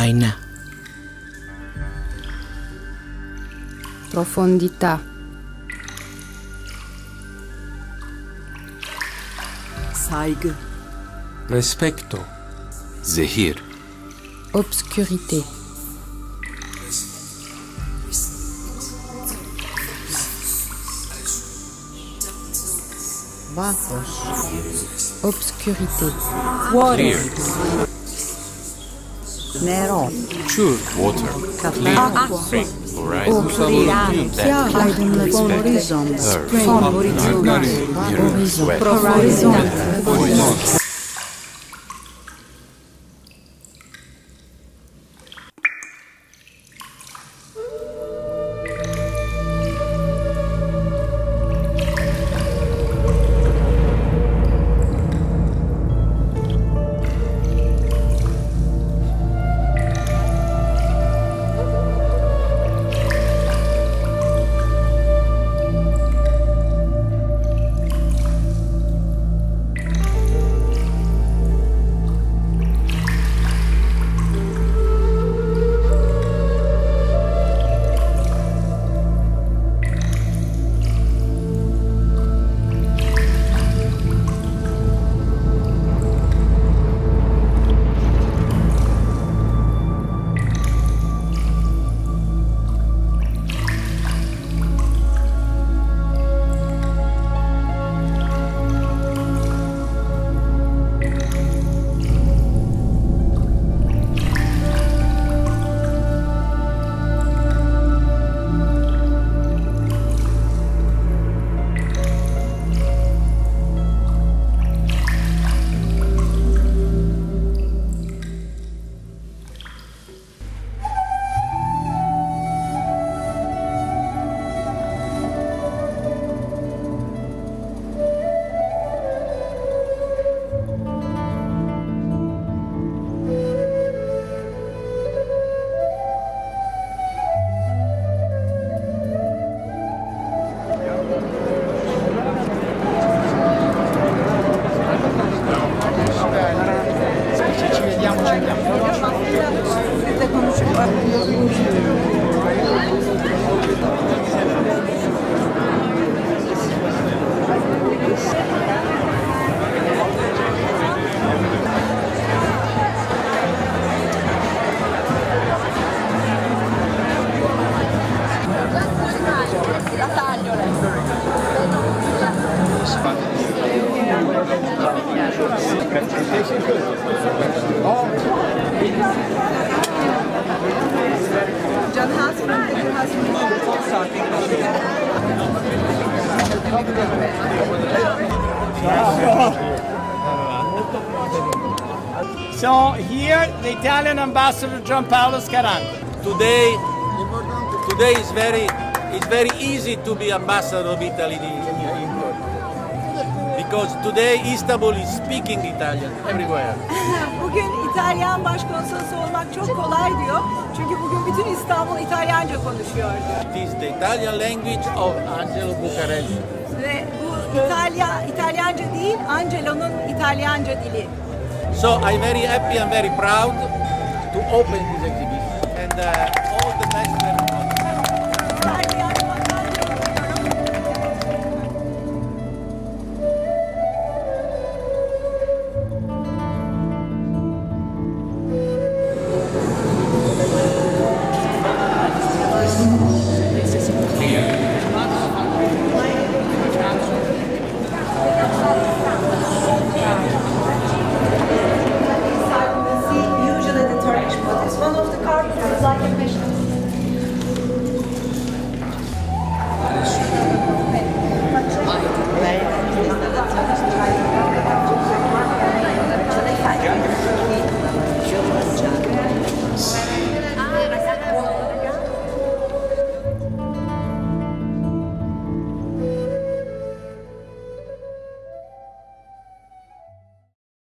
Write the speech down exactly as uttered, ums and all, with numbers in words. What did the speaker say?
Design. Profondità. Saygı. Rispetto. Zehir. Obscurité. Vântος. Obscurité. Water. Nero. Çöl. Water. Acqua. Horizon. Chiaro. Horizon. Spring. Orizzonte. Horizon. Profondità. So here, the Italian ambassador Giampaolo Scaranco. Today, today is very, it's very easy to be ambassador of Italy in, in Turkey. Because today Istanbul is speaking Italian everywhere. Bugün İtalyan başkonsolosu olmak çok kolay diyor. Çünkü bugün bütün İstanbul İtalyanca konuşuyor. It is the Italian language of Angelo Buccarelli. Ve bu İtalya, İtalyanca değil, Angelo'nun İtalyanca dili. So I'm very happy and very proud to open this exhibition. And, uh,